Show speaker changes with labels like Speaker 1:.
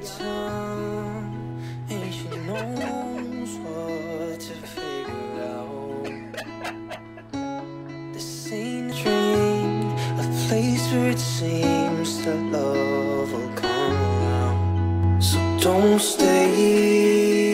Speaker 1: time, and she knows what to figure out. This ain't a dream, a place where it seems that love will come around. So don't stay